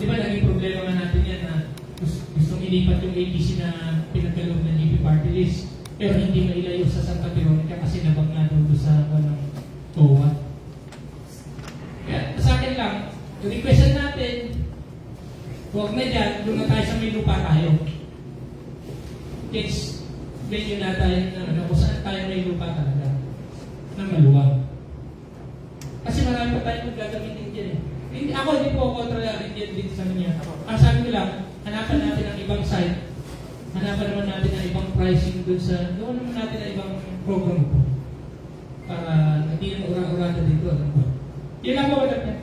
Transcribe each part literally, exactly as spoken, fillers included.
di ba naging problema nga natin yan na gusto, gustong ilipat yung A P C na pinagkaloob ng G P Party List, pero hindi mailayo sa Santa Veronica kasi nabag nga doon sa ng T O A. Kaya sa akin lang, requestan natin, huwag na dyan, doon na tayo sa may lupa tayo. Case, medyo na tayo na ano, kung saan tayo may lupa talaga, na maluwag. Kasi marami pa tayo gagamitin dyan eh. Hindi, ako hindi po kontra dito sa kanya. Ang sabi ko lang, hanapan natin ang ibang site, hanapan naman natin ang ibang pricing doon sa, doon naman natin ang ibang program po. Para hindi na ura-urada dito. Ano? Yun lang po ba natin?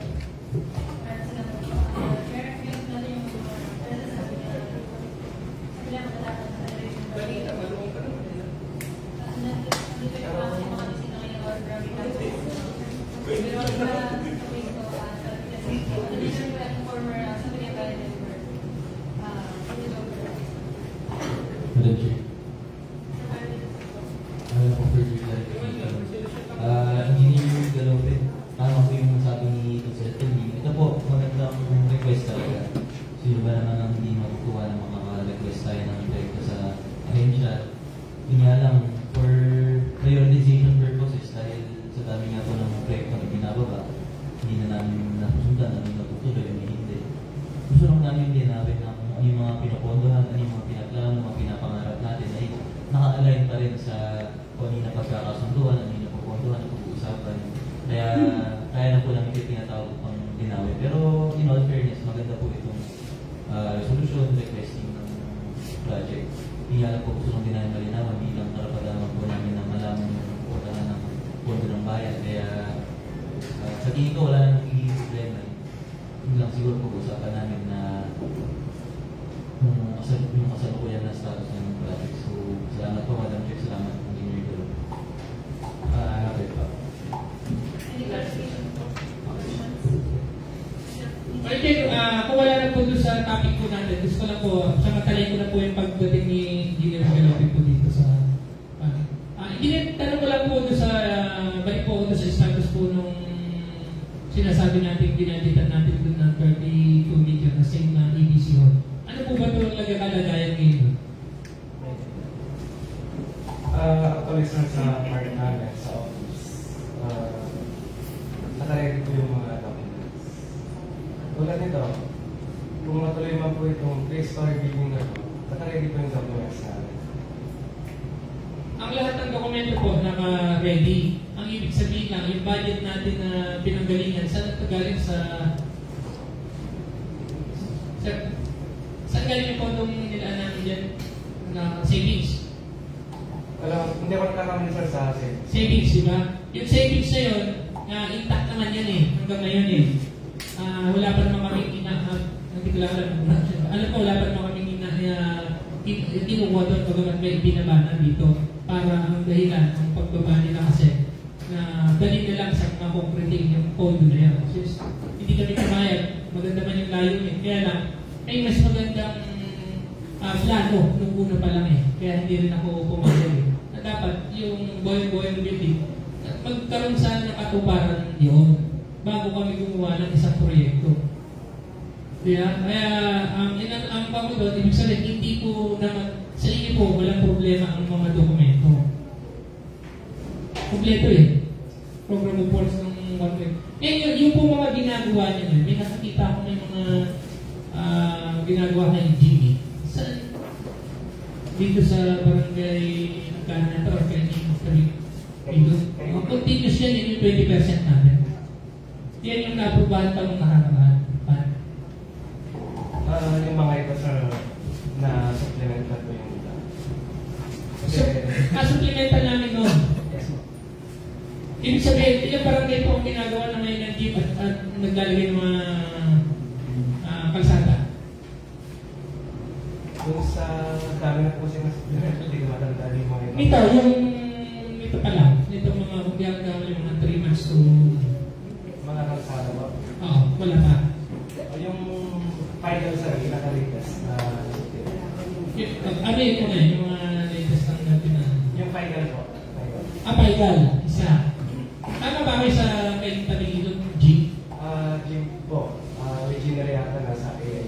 G po, uh, originally ata nasa A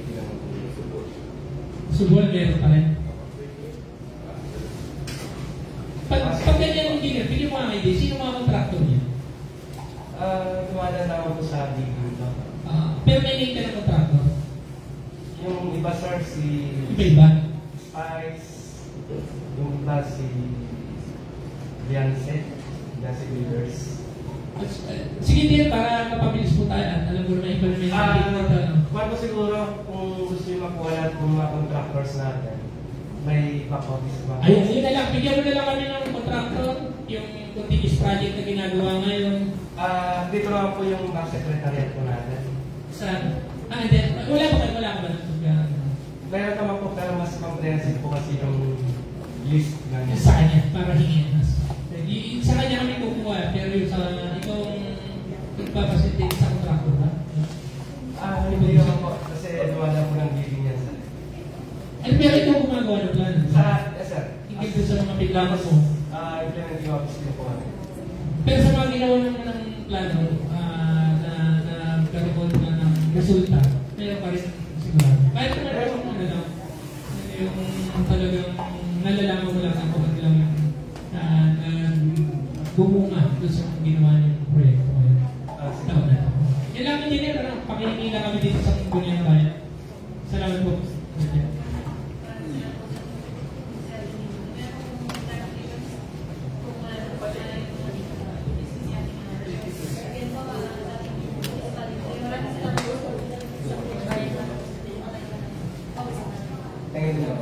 Subuhan meron pa rin. Pag, pag ganyan engineer, bigyan mo ang idea, sino mga contractor niya? Ah, tumala na ako sa big dito. Uh, pero may name ka ng contractor? Yung iba sir, si Iba-iba? Spice, yung iba si Beyonce, Beyonce Builders. Sige din, para mapabilis po tayo at alam mo na implement Ah, natin. uh, ko siguro kung gusto nyo makuha natin kung mga contractors natin, may back office ba? Ayun, yun na lang. Bigyan mo na lang kami ng contractor, yung continuous project na ginagawa ngayon. Ah, dito lang po yung back secretariat po natin. Sa, ah, hindi. Wala ba kayo? Wala ka ba? Meron naman po, pero mas comprehensive po kasi yung list na niya. Sa kanya, para hingin. Y- sa kanya kami kukuha, pero yung sa itong magpapasilite sa contractor ba? Ah, hindi naman po, kasi lumala po ng bidding niya sir. Eh, pero ikaw gumagawa ng plan. Sa, yes sir. Hingin doon sa mga biglamas mo. Ah, implementing office din po kami. Pero sa mga ginawa ng, ng plano, ah, na, na karoon na ng resulta, meron pa rin sigurado. Kahit naman yung ano lang, yung talagang nalalaman mo lang ako kung lang na, na bumunga doon sa ginawa niyong proyekto ngayon. Taon na ito. Yan lang engineer, ano, pakihingi lang kami dito sa Bunyan na Bayan. Salamat po. Thank you.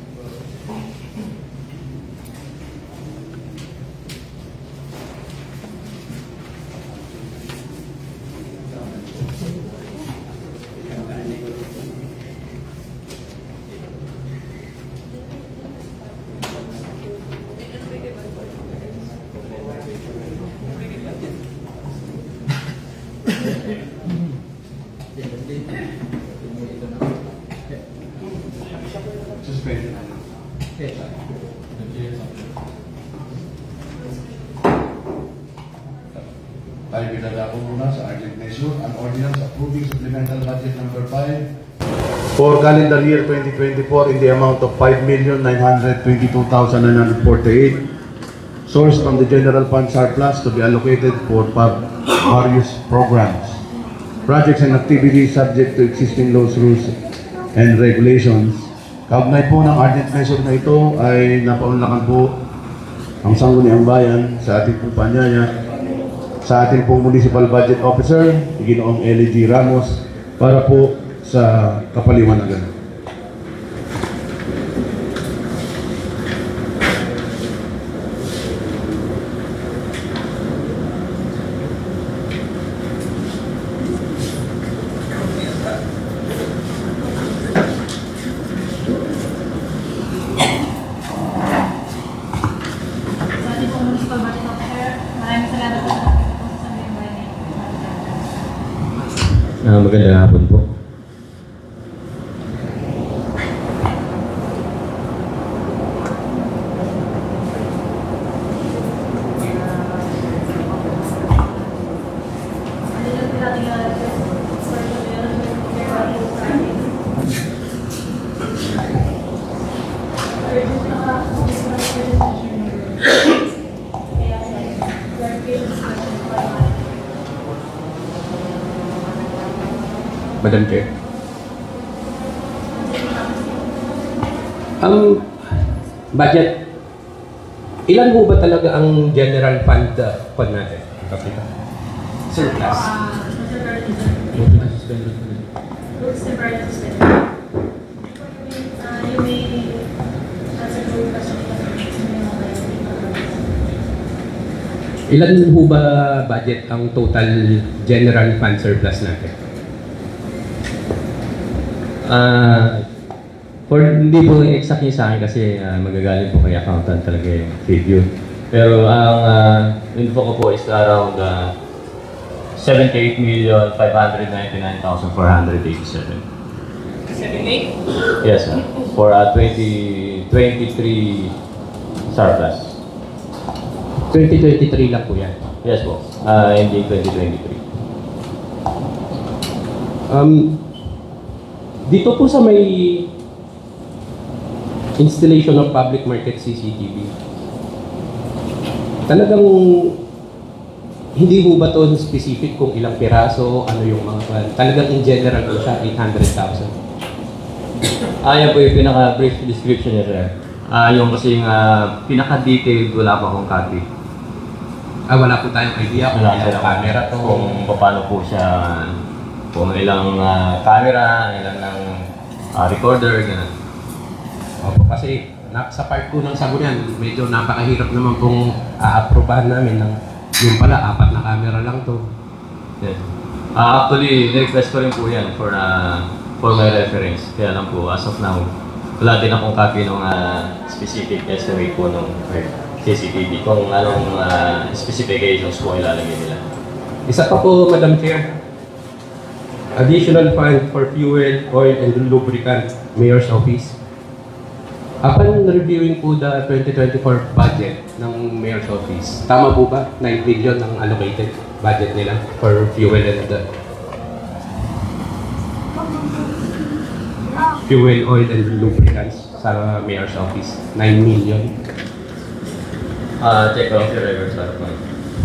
Suspended. Tayo pinala ko muna sa urgent measure, an ordinance approving supplemental budget number five for calendar year twenty twenty-four in the amount of five million nine hundred twenty-two thousand nine hundred forty-eight, sourced from the general fund surplus to be allocated for various programs, projects and activities subject to existing laws, rules, and regulations. Kaugnay po ng urgent measure na ito ay napaunlakan po ang Sangguniang Bayan sa ating pong panyaya sa ating pong Municipal Budget Officer, Ginoong L G Ramos, para po sa kapaliwanagan. Uh, magandang hapon po. Madam Chair. Ang budget, ilan po ba talaga ang general fund uh, fund natin? Kapita? Surplus. Ilan po ba budget ang total general fund surplus natin? Uh, for hindi po exact sa akin kasi uh, magagaling po kay accountant talaga yung figure. Pero ang uh, info ko po is around uh, seventy-eight million five hundred ninety-nine thousand four hundred eighty-seven. seventy-eight? Yes, sir. For uh, twenty twenty-three surplus. twenty twenty-three lang po yan. Yes po. Uh, hindi twenty twenty-three. Um, dito po sa may installation of public market C C T V. Talagang hindi ho ba ito specific kung ilang piraso, ano yung mga, talagang in general po siya, eight hundred thousand. Ah, yan po yung pinaka-brief description niya, sir. Ah, yung kasi yung uh, pinaka-detailed, wala pa akong copy. Ah, wala po tayong idea kung Wala ilang camera to. Kung paano po siya, kung ilang uh, camera, ilang ng uh, recorder, gano'n. Opo, kasi na, sa part ko ng Sangguniang, medyo napakahirap naman pong a-approvehan namin ng yung pala, apat na camera lang to. Yes. Ah, actually, request ko rin po yan for, uh, for my reference. Kaya lang po, as of now, wala din akong copy ng uh, specific estimate po ng C C T V kung anong uh, specifications po ilalagay nila. Isa pa po, Madam Chair. Additional fund for fuel, oil, and lubricant, Mayor's Office. Upon reviewing po the twenty twenty-four budget ng Mayor's Office, tama po ba? nine billion ang allocated budget nila for fuel and uh, fuel, oil, and lubricants sa Mayor's Office. nine million. Ah, check ko lang si records para po.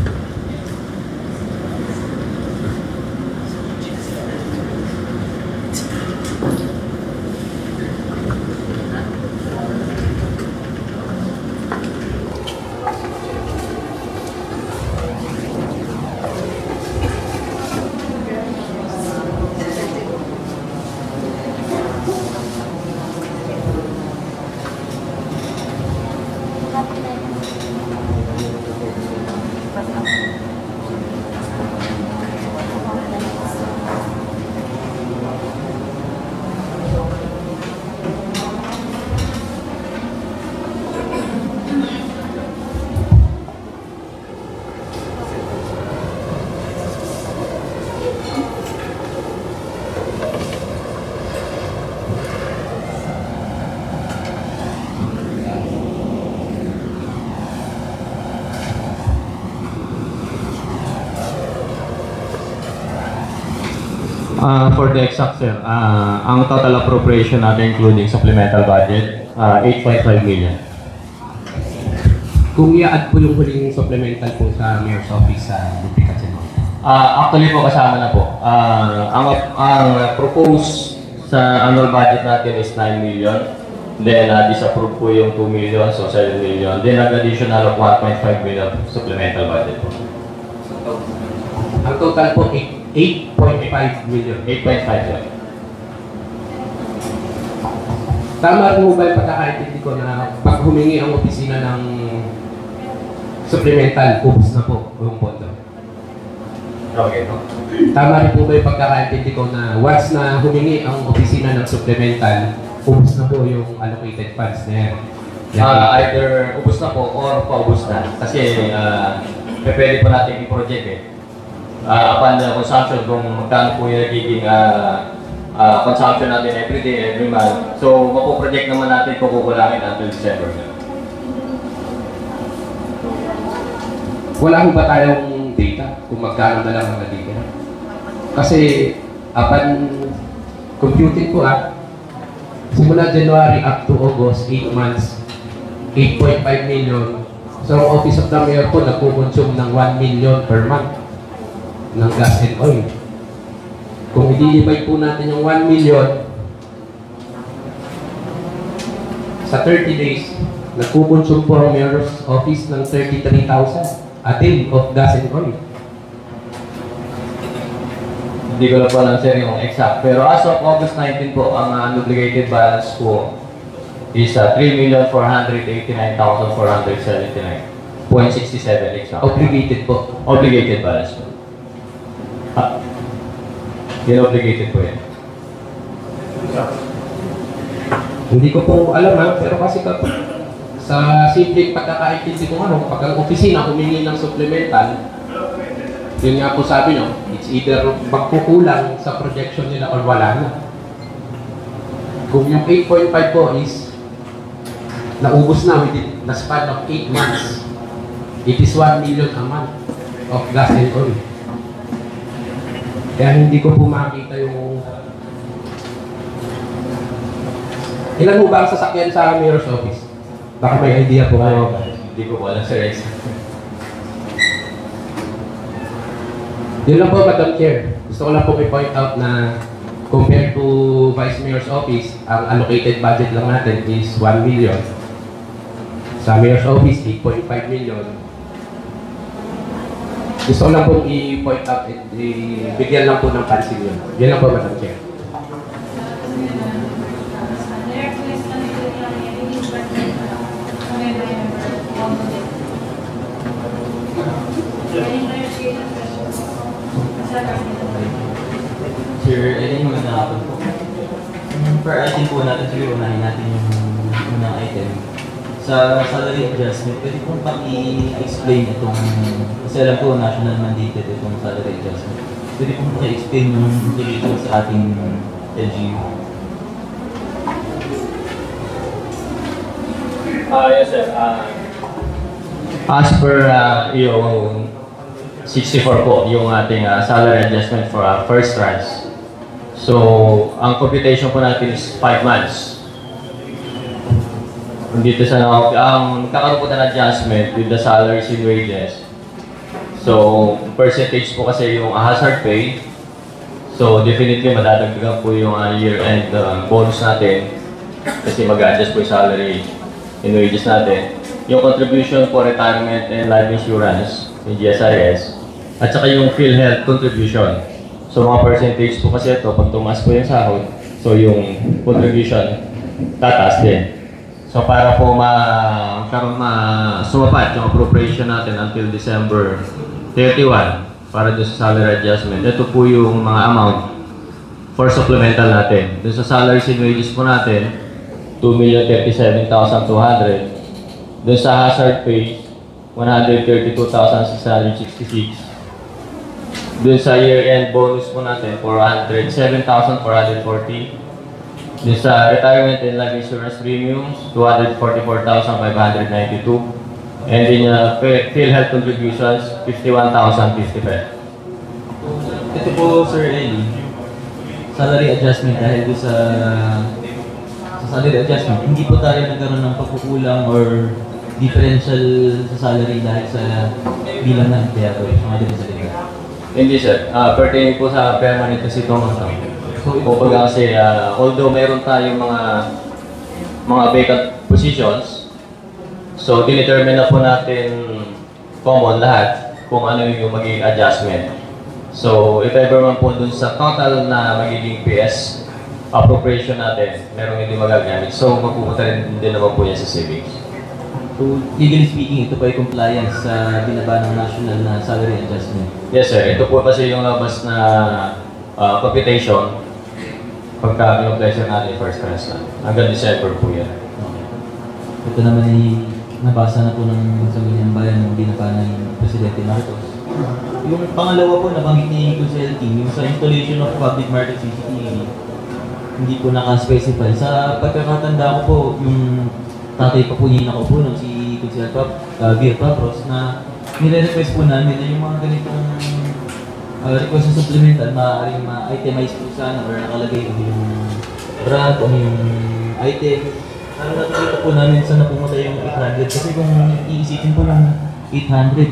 Uh, for the exact, sir, uh, ang total appropriation natin including supplemental budget, uh, eight point five million. Kung i-add po yung huling supplemental po sa Mayor's Office sa lubricants and oil. Uh, actually po kasama na po. Uh, ang, ang proposed sa annual budget natin is nine million. Then uh, disapprove po yung two million, so seven million. Then nag-additional of one point five million supplemental budget po. Ang total po eight point five million. eight point five million. Tama mo ba yung pagkakaintindi ko na pag humingi ang opisina ng supplemental, ubos na po yung pondo? Okay po. Tama rin po ba yung pagkakaintindi ko na once na humingi ang opisina ng supplemental, ubos na po yung allocated funds na yan? Uh, either ubos na po or paubos na. Kasi uh, pwede pa natin i-project eh. Uh, upon the consumption, kung magkano po yung nagiging uh, uh, consumption natin every day, every month. So, mapoproject naman natin kung kukulangin until December. Wala ko ba tayong data kung magkano na lang ang nagiging? Kasi, upon computing ko ah, simula January up to August, eight months, eight point five million. So, ang Office of the Mayor po nagkukonsume ng one million per month ng gas and oil. Kung i-divide po natin yung one million sa thirty days, nagkukonsume po ang Mayor's Office ng thirty-three thousand a day of gas and oil. Hindi ko na po lang sir yung exact. Pero as of August nineteen po, ang unobligated balance po is uh, three million four hundred eighty-nine thousand four hundred seventy-nine point six seven exact. Obligated po. Obligated balance po. Ah, in-obligated po yan. Hindi ko po alam ha, pero kasi kapag sa simpleng pagkakaintindi ko ano, pag ang opisina humingi ng supplemental, yun nga po sabi nyo, it's either magkukulang sa projection nila or wala na. Kung yung eight point five po is naubos na within the span of eight months, it is one million a month of gas and oil. Kaya hindi ko po makita yung Ilan mo ba ang sasakyan sa mayor's office? Baka may idea po kayo. Hindi ko po alam, sir. Yun lang po, Madam Chair. Gusto ko lang po i-point out na compared to Vice Mayor's Office, ang allocated budget lang natin is one million. Sa Mayor's Office, eight point five million. Gusto ko lang po i-point out, i-bigyan lang po ng pansin yun. Yun lang po, Madam Chair. Sir, ayun yung magandang hapon po. Um, per item po natin, siguro unahin natin yung unang item. Sa salary adjustment, pwede pong paki-explain itong, kasi alam ko national mandated itong salary adjustment. Pwede pong paki-explain yung implication sa ating L G U. Ah, yes, sir. Uh, as per uh, yung sixty-four po, yung ating uh, salary adjustment for our first tranche. So, ang computation po natin is five months. Dito sa ang kakaroon po na adjustment with the salaries and wages. So, percentage po kasi yung hazard pay. So, definitely madadagdagan po yung uh, year-end uh, bonus natin kasi mag-adjust po yung salary and wages natin. Yung contribution for retirement and life insurance, yung G S I S, at saka yung PhilHealth contribution. So mga percentage po kasi ito, pag tumaas po yung sahod, so yung contribution, tataas din. So para po ma karon ma sumapat yung appropriation natin until December thirty-one para doon sa salary adjustment. Ito po yung mga amount for supplemental natin. Doon sa salaries and wages po natin, two million thirty-seven thousand two hundred. Doon sa hazard pay, one hundred thirty-two thousand six hundred sixty-six. Doon sa year-end bonus po natin, four hundred seven thousand four hundred forty. Doon sa retirement and life insurance premiums, two hundred forty-four thousand five hundred ninety-two. And din uh, PhilHealth contributions, fifty-one thousand fifty-five. Ito po, Sir Eli, salary adjustment dahil doon sa, sa salary adjustment, hindi po tayo nagkaroon ng pagkukulang or differential sa salary dahil sa bilang ng empleyado, mga din sa liga. Hindi sir, uh, pertaining po sa permanent kasi itong so, kumbaga kasi uh, although mayroon tayong mga mga vacant positions, so dinetermine na po natin common lahat kung ano yung magiging adjustment. So if ever man po dun sa total na magiging P S appropriation natin, merong hindi magagamit, so magpupunta rin din naman po yan sa savings. So, legally speaking, ito pa ay compliance sa binaba ng national na salary adjustment. Yes sir, ito po kasi yung labas na uh, computation pagka pinag-pleasure natin first class na. Hanggang December po yan. Okay. Ito naman ay nabasa na po ng Sangguniang Bayan ng binaba ng Presidente Marcos. Yung pangalawa po, nabanggit ni Consulting, yung sa installation of public market C C T V, hindi po naka-specify. Sa pagkakatanda ko po, yung tatay pa po niya nakaupo nung si Consul Pap, uh, Vir Papros, na nire-request po namin na yung mga ganitong uh, request na supplemental, maaaring ma-itemize po sana or nakalagay ano yung brand, ano yung item. Ano nakikita po namin saan na pumunta yung eight hundred kasi kung iisipin po ng eight hundred,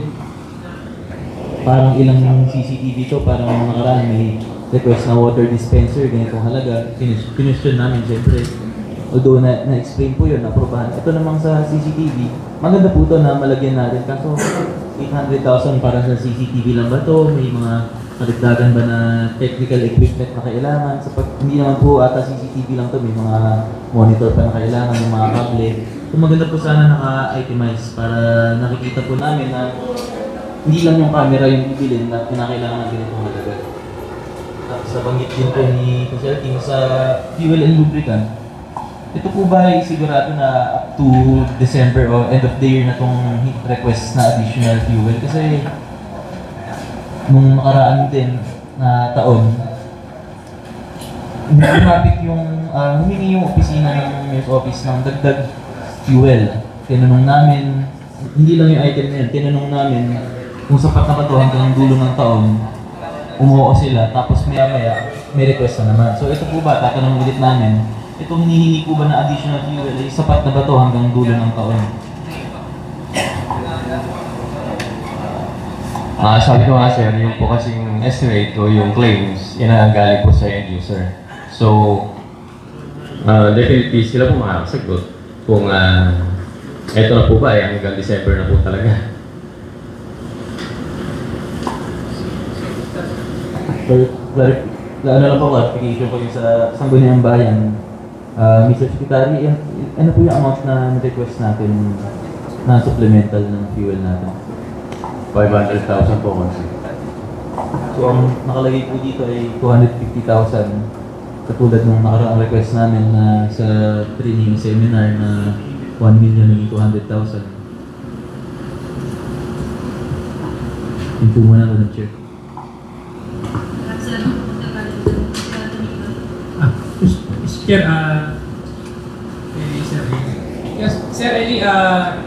parang ilang C C T V to, parang nakaraan may request na water dispenser, ganitong halaga, kinwestiyon namin siyempre. Although na, na-explain po yun, na-aprobahan. Ito namang sa C C T V, maganda po ito na malagyan natin. Kaso eight hundred thousand para sa C C T V lang ba ito? May mga karagdagan ba na technical equipment na kailangan? Sa pag, hindi naman po ata C C T V lang ito, may mga monitor pa na kailangan, may mga kable. So maganda po sana naka-itemize para nakikita po namin na hindi lang yung camera yung bibilin na kinakailangan ng ganitong halaga. Tapos sa banggit din po ni Consulting sa fuel and lubricant, ito po ba ay sigurado na up to December o end of the year na itong request na additional fuel? Kasi nung nakaraan din na taon, humapit yung, uh, humingi yung opisina ng mayor's office ng dagdag fuel. Tinanong namin, hindi lang yung item na yun, tinanong namin kung sapat na ba ito hanggang dulo ng taon, umuo sila, tapos maya maya may request na naman. So ito po ba, tatanong ulit namin, itong hinihingi po ba na additional fuel ay sapat na ba to hanggang dulo ng taon? Ah, sabi ko nga sir, yung po kasing estimate o yung claims, yan ang galing po sa end user. So, uh, definitely sila po makakasagot kung uh, eto na po ba eh, hanggang December na po talaga. Ano lang po, clarification po yung sa Sangguniang Bayan. Uh, Mister Secretary, ano po yung amount na request natin na supplemental ng fuel natin? five hundred thousand po kasi. So ang nakalagay po dito ay two hundred fifty thousand. Katulad ng nakaraang request namin na sa training seminar na one million and two hundred thousand. Yun po muna ko na-check. Ah, Sir, ah, eh, Sir Eli. Yes, Sir Eli, ah,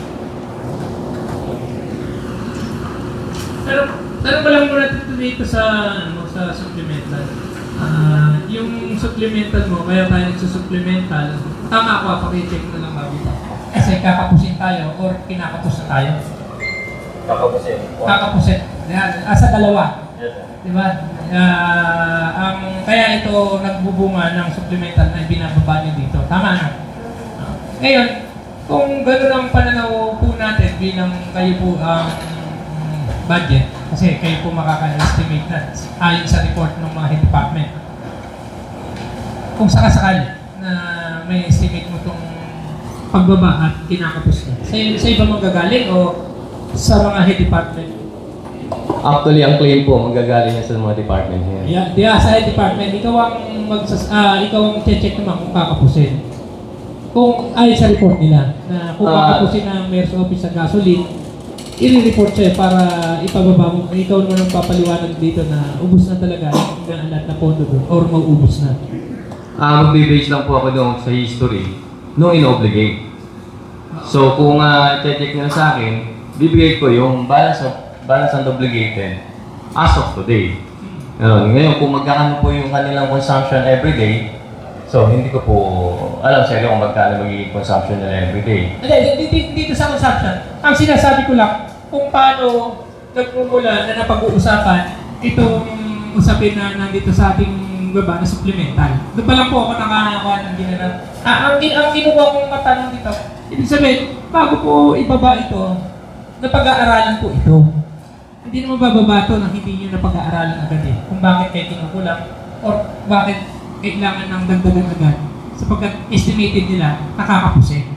Pero, tanong ko lang muna dito sa, ano, sa supplemental. Uh, yung supplemental mo, kaya tayo nagsusupplemental, tama ako, pakicheck na lang bago. Kasi kakapusin tayo or kinakapos na tayo. Kakapusin. Kakapusin. Yan, ah, sa dalawa. Yes, sir. Diba? Uh, ang, kaya ito nagbubunga ng supplemental na binababa nyo dito. Tama na. Uh, ngayon, kung gano'n ang pananaw po natin bilang kayo po ang um, budget, kasi kayo po makaka-estimate na ayon sa report ng mga head department. Kung sakasakali na may estimate mo itong pagbaba at kinakapos na, sa, sa iba manggagaling o sa mga head department? Actually, ang claim po, manggagaling yan sa mga department here. Yeah, yeah, sa head department, ikaw ang magsas uh, ikaw ang check naman kung kakapusin. Kung ayon sa report nila, na kung kakapusin ng mayor's office sa gasoline, i-report siya para ipababa mo. Ikaw naman ang papaliwanag dito na ubos na talaga ang lahat na pondo doon or mag-ubos na. Ah, magbe-base lang po ako doon sa history nung in-obligate. So kung uh, check nyo sa akin, bibigay ko yung balance of balance and obligated as of today. Ngayon, ngayon kung magkano po yung kanilang consumption every day, so hindi ko po alam sa inyo kung magkano magiging consumption nila every day. Hindi, dito, dito sa consumption, ang sinasabi ko lang, kung paano nagmumula na napag-uusapan itong usapin na nandito sa ating baba na supplemental. Doon pa lang po ako nakakakuha ng ginanap. Ah, ang, ang kinuha kong matanong dito, ibig sabihin, bago po ibaba ito, napag-aaralan po ito. Hindi naman bababa ito nang hindi nyo napag-aaralan agad eh. Kung bakit kayo kinukulang or bakit kailangan ng dagdagan agad sapagkat estimated nila nakakapusin.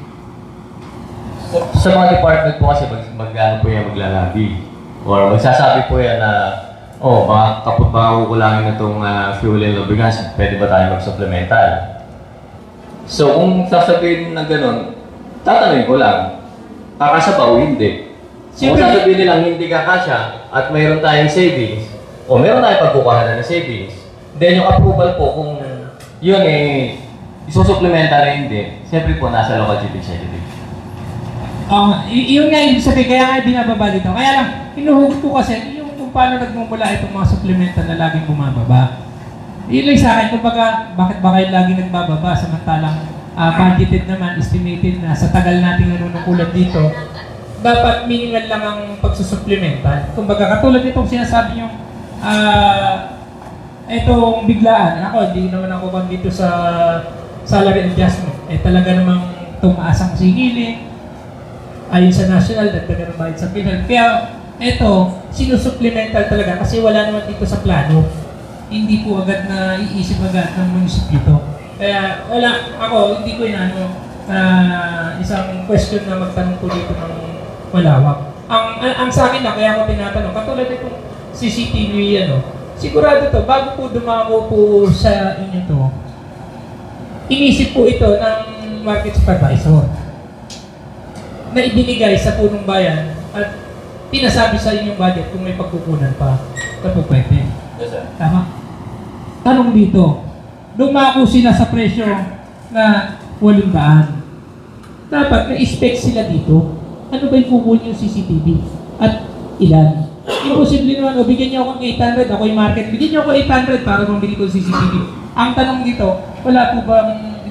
Sa mga department po kasi mag, mag po yan maglalabi or magsasabi po yan na oh, baka kapag baka kukulangin na itong uh, fuel and lubricants, pwede ba tayo mag-supplemental? So kung sasabihin na gano'n, tatanungin ko lang, kakasya ba o hindi? Kung sasabihin nilang hindi kakasya at mayroon tayong savings o mayroon tayong pagkukuhanan ng savings, then yung approval po kung yun eh isusupplemental na hindi, siyempre po nasa local chief executive. Um, yun nga ibig sabihin, kaya nga binababa dito. Kaya lang, hinuhugot ko kasi yung kung paano nagmumula itong mga supplemental na laging bumababa. Yun lang sa akin, kumbaga, bakit ba kayo laging nagbababa samantalang uh, budgeted naman, estimated na sa tagal nating nanunungkulan dito, dapat minimal lang ang pagsusupplemental. Kumbaga, katulad itong sinasabi nyo, uh, itong biglaan, ako, hindi naman ako bang dito sa salary adjustment, eh talaga namang tumaas ang sigilin, ayon sa national, dagdagan ng bayad sa PhilHealth. Kaya ito, sinusupplemental talaga kasi wala naman dito sa plano. Hindi po agad na iisip agad ng munisipyo ito. Kaya wala, ako, hindi ko inaano uh, isang question na magtanong po dito ng malawak. Ang, ang, ang sa akin na, kaya ako tinatanong, katulad itong C C T V, ano, sigurado to, bago po dumako po sa inyo to, inisip po ito ng market supervisor na ibinigay sa punong bayan at pinasabi sa inyong budget kung may pagkukunan pa na po pwede. Yes, sir. Tama? Tanong dito, dumako sila sa presyo na walong daan. Dapat na-spec sila dito. Ano ba yung kukunin yung C C T V? At ilan? Imposible naman, o bigyan niyo ako ng eight hundred, ako yung market, bigyan niyo ako eight hundred para mabili ko yung C C T V. Ang tanong dito, wala po bang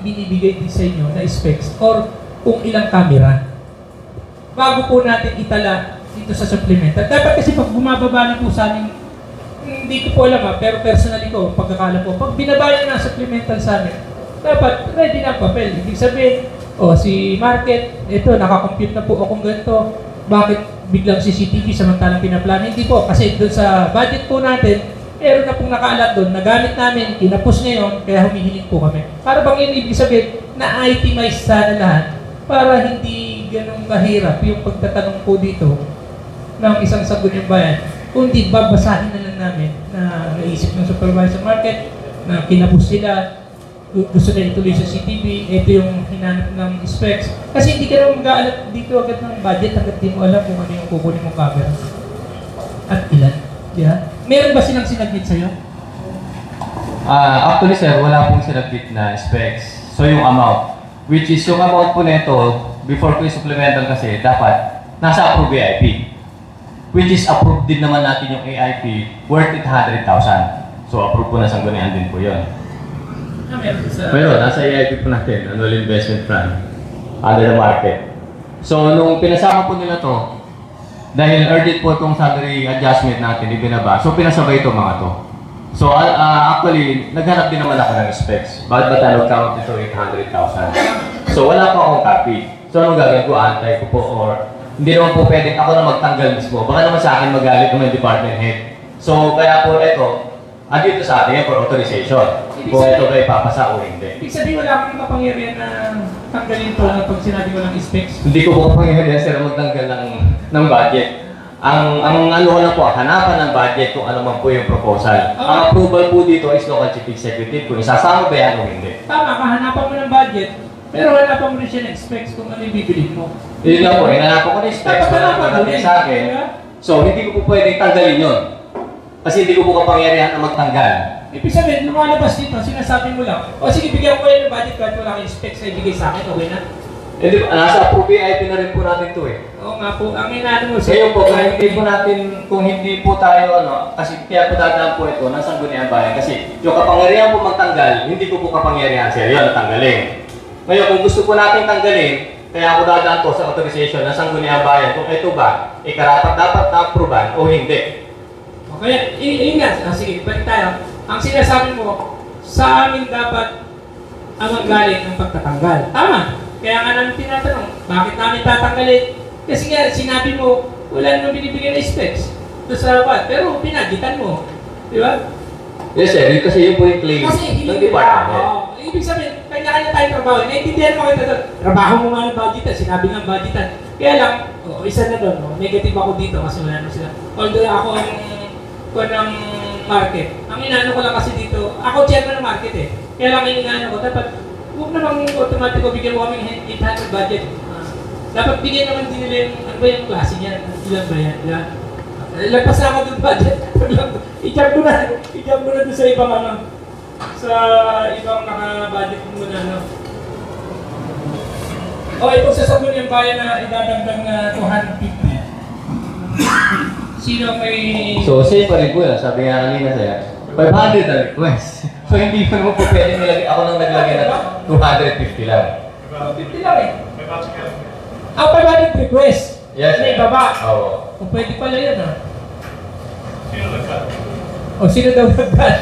binibigay din sa inyo na specs or kung ilang camera bago po natin itala dito sa supplemental. Dapat kasi pag bumababa na po sa amin, hindi ko po alam ha, pero personally ko, pagkakala po, pag binabayan na supplemental sa amin, dapat ready na ang papel. Ibig sabihin, o oh, si market, ito, nakakompute na po akong ganito, bakit biglang C C T V samantalang pinaplano? Hindi po, kasi doon sa budget po natin, meron na pong nakaalat doon, nagamit namin, kinapos ngayon, kaya humihiling po kami. Para bang yun, ibig sabihin, na-itemize sana lahat, para hindi ganun kahirap yung pagtatanong po dito ng isang sagot yung bayan. Kundi babasahin na lang namin na naisip ng supervisor market, na kinapos sila, gusto na ituloy sa C C T V, ito yung hinanap ng specs. Kasi hindi ka naman mag-aalat dito agad ng budget hanggat di mo alam kung ano yung kukunin mong camera. At ilan. Yeah. Meron ba silang sinaglit sa'yo? Ah, actually sir, wala pong sinabit na specs. So yung amount, which is yung amount po nito, before ko yung supplemental kasi, dapat nasa approved A I P. Which is approved din naman natin yung A I P worth it one hundred thousand. So approved po na sanggunian din po yun. Ah, meron sa... Pero nasa A I P po natin, annual investment plan, under the market. So nung pinasama po nila to, dahil urgent po itong salary adjustment natin, ibinaba. So pinasabay ito mga to. So uh, uh, actually, naghanap din naman ako ng specs. Bakit ba tayo count ito eight hundred thousand? So wala pa akong copy. So anong gagawin ko? Antay ko po or hindi naman po pwedeng ako na magtanggal mismo. Baka naman sa akin magalit ng department head. So kaya po ito, andito sa atin yan for authorization. Kung ito ba ipapasa o hindi. Ibig sabihin wala akong kapangyarihan na tanggalin to na pag sinabi ko ng specs. Hindi ko po kapangyarihan sir magtanggal ng, ng budget. Ang ang ano lang po, hanapan ng budget kung ano man po yung proposal. Okay. Ang approval po dito is local chief executive kung isasama ba yan o hindi. Tama, kahanapan mo ng budget, pero hanapan mo rin siya ng specs kung ano yung bibilin mo. Yun nga po, hinanapan ko ng specs Dapat na hanapan mo naman din. sa akin. So hindi ko po pwedeng tanggalin yun. Kasi hindi ko po kapangyarihan na magtanggal. Ibig sabihin, lumalabas dito, sinasabi mo lang, o sige, bigyan ko kayo ng budget kahit wala kayong specs na ibigay sa akin, okay na? Eh di ba, nasa approved A I P na rin po natin to eh. Oo nga po, ang inaano mo Ngayon po, kung hindi po natin, kung hindi po tayo, ano, kasi kaya po dadaan po ito, ng sangguniang bayan. Kasi yung kapangyarihan po magtanggal, hindi ko po kapangyarihan sir, yun, tanggalin. Ngayon, kung gusto po natin tanggalin, kaya ako dadaan po sa authorization ng sangguniang bayan, kung ito ba, ikarapat dapat na-approvean o hindi. Kaya, yun nga, ah, sige, balik tayo. Ang sinasabi mo, sa amin dapat ang magaling ng pagtatanggal. Tama. Kaya nga namin tinatanong, bakit namin tatanggalin? Kasi nga, sinabi mo, wala naman binibigyan na specs. Doon sa rapat, pero pinagitan mo. Di ba? Yes sir, yun kasi yun po yung claim Kasi ng hindi department. Oo. Ibig sabihin, kanya-kanya tayong trabaho. Naintindihan mo kita doon. Trabaho mo nga ng budgetan, sinabi nga budgetan. Kaya lang, oh, isa na doon, oh, negative ako dito kasi wala naman sila. Although ako ang ko ng market. Ang inaano ko lang kasi dito, ako chairman ng market eh. Kaya lang yung inaano ko, dapat huwag namang automatic ko bigyan mo kami eight hundred budget. Uh, dapat bigyan naman din nila yung, ano ba yung klase niyan? Ilan ba yan? Ilan? Lagpas na ako doon budget. I-jump ko na. I-jump ko na doon sa ibang ano. Sa ibang naka-budget mo na ano. O, ito sasabihin yung bayan na idadagdag na two hundred fifty. Sino may... So, same pa rin po yan. Sabi nga kanina sa'yo, five hundred na request. So, hindi pa naman po pwede nilagay. Ako nang naglagay na two hundred fifty lang. fifty lang eh. Ah, five hundred request. Yes. May baba. Oo. O, pwede pala yan ah. Sino nagkat? O, sino daw nagkat?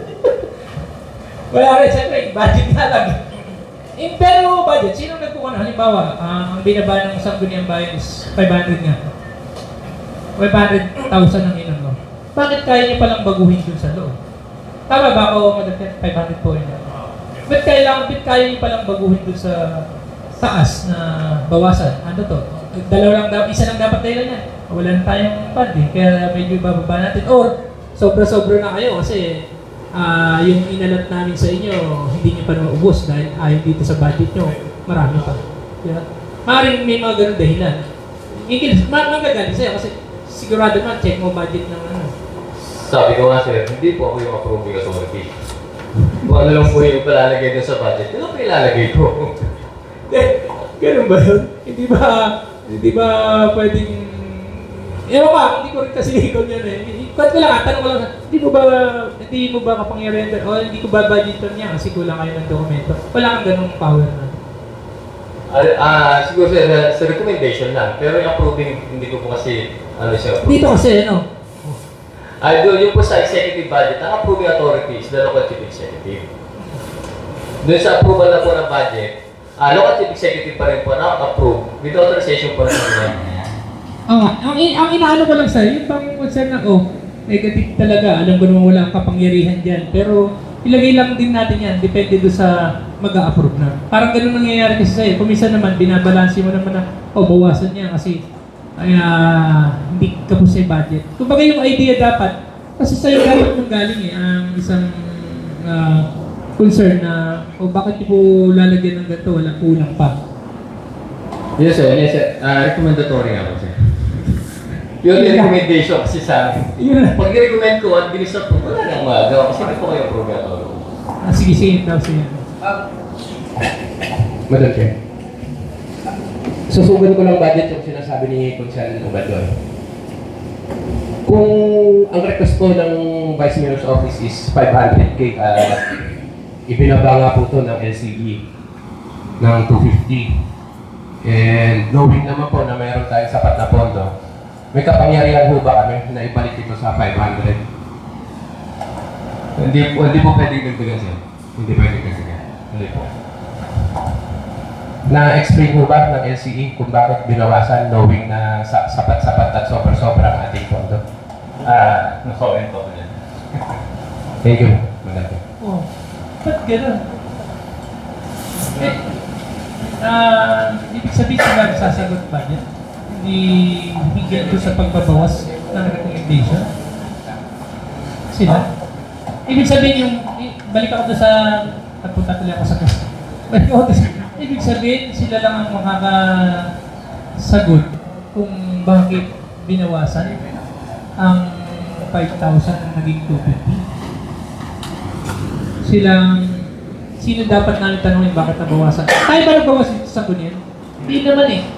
Wala rin, siyempre, budget na lang. Eh, pero budget, sino nagkukuha? Halimbawa, uh, ang binaba ng sangguniang bayan is five hundred nga. five hundred thousand ang ilan mo. Bakit kaya niyo palang baguhin dun sa loob? Tama ba ako madagdag five hundred po yun? Ba't kailangan, ba't kaya niyo palang baguhin dun sa taas na bawasan? Ano to? Dalawa lang dapat, isa lang dapat dahilan yan. Wala na tayong funding, kaya medyo bababa natin. Or, sobra-sobra na kayo kasi uh, yung inalat namin sa inyo, hindi niyo pa naubos dahil ayaw dito sa budget nyo, marami pa. Kaya, maaaring may mga ganun dahilan. Ingin, magagaling sa'yo kasi sigurado naman, check mo budget ng ano. Sabi ko nga sir, hindi po ako yung approving authority. Kung ano lang po yung palalagay doon sa budget, ano po ilalagay ko? Eh, ganun ba yun? Hindi ba, hindi ba pwedeng... Ewan ka, hindi ko rin kasi likon yan eh. Kahit ko lang, ah, tanong ko lang, hindi mo ba, hindi mo ba kapangyarihan o hindi ko ba budgetan niya kasi kulang kayo ng dokumento? Wala kang ganung power na. Ah, uh, siguro sa, sa recommendation lang, pero yung approving, hindi ko po kasi, ano siya approve. Dito kasi, ano? Ah, doon yung po sa executive budget, ang approving authority is the local chief executive. Doon sa approval na po ng budget, ah, local chief executive pa rin po na-approve with authorization po ng niya. Oh, ang, ang inaano ko lang sa'yo, yung pang concern na, oh, negative talaga, alam ko naman wala kang kapangyarihan dyan, pero ilagay lang din natin yan, depende doon sa mag-a-approve na. Parang ganun nangyayari kasi sa'yo, kung minsan naman, binabalansi mo naman na, oh, bawasan niya kasi ay, uh, hindi ka po sa budget. Kung bagay yung idea dapat, kasi sa'yo galing nang galing eh, ang isang uh, concern na, o oh, bakit po lalagyan ng ganito, wala kulang pa. Yes sir, yes sir. Uh, recommendatory nga po sir. Yun yung recommendation kasi sa akin. Pag i-recommend ko at binisap ko, wala nang magawa kasi hindi po kayo approve at all. Ah, sige, sige, daw sige. Madam Chair. Susugan ko lang budget yung sinasabi ni Consel Obrador. Kung ang request ko ng Vice Mayor's Office is five hundred K, uh, ibinaba nga po ito ng L C E ng two fifty. And knowing naman po na mayroon tayong sapat na pondo, may kapangyarihan ho ba kami na ibalik ito sa five hundred? Hindi po, hindi po pwedeng dagdagan siya. Hindi pwedeng dagdagan. Hindi po. Na-explain mo ba ng L C E kung bakit binawasan knowing na sa sapat-sapat at sobra-sobra ang ating pondo? Ah, uh, no-comment po ko yan. Thank you, Madam. Oh, ba't gano'n? Eh, ah, uh, ibig sabihin sila sasagot ba niya? Hindi bigyan doon sa pagbabawas ng recommendation? Sila? Ibig sabihin yung, eh, balik ako doon sa, nagpunta tuloy ako sa kasi. Balik ako doon sa, ibig sabihin, sila lang ang makakasagot kung bakit binawasan ang five thousand na naging two fifty. Silang, sino dapat namin tanongin bakit nabawasan? Tayo ba nagbawas dito sa kunin? Hindi naman eh.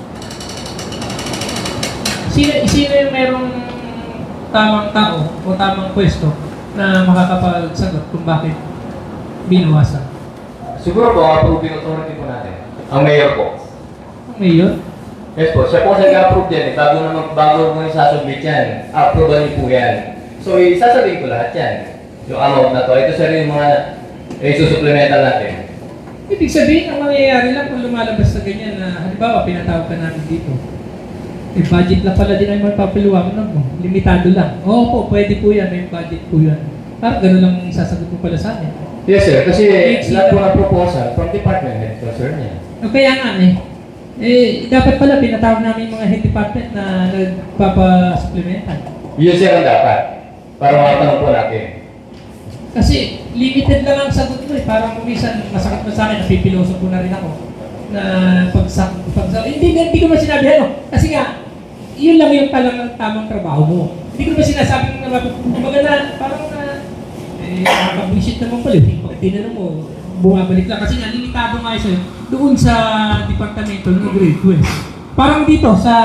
Sino, sino yung merong tamang tao o tamang pwesto na makakapagsagot kung bakit binawasan? Siguro po, approving authority po natin. Ang mayor po. Ang mayor? Yes po, siya po sa nag-approve yan eh. Bago naman, bago mo isasubmit yan, approve niyo po yan. So, isasabihin ko lahat yan. Yung amount na to, ito sir yung mga isusupplemental natin. Ibig sabihin, ang mangyayari lang kung lumalabas na ganyan na, halimbawa, pinatawag ka namin dito. Eh, budget lang pala din ay magpapaluwag mo. Limitado lang. Oo po, pwede po yan. May budget po yan. Parang gano'n lang isasagot mo pala sa amin. Yes sir, kasi lahat po ng proposal from department head concern niya. O kaya nga eh. Eh, dapat pala pinatawag namin yung mga head department na nagpapasupplementan. Yun sir ang dapat. Para makatanong po natin. Kasi limited lang ang sagot mo eh. Parang kumisan masakit mo sa akin, napipiloso po na rin ako. Na pagsak, pagsak. Hindi, hindi ko man sinabi ano. Kasi nga, yun lang yung talang tamang trabaho mo. Hindi ko ba sinasabi na maganda, parang na, eh, nakakabwisit naman pala. Hindi na mo, bumabalik lang. Kasi nga, limitado nga isa doon sa departamento ng grade twelve. Parang dito, sa,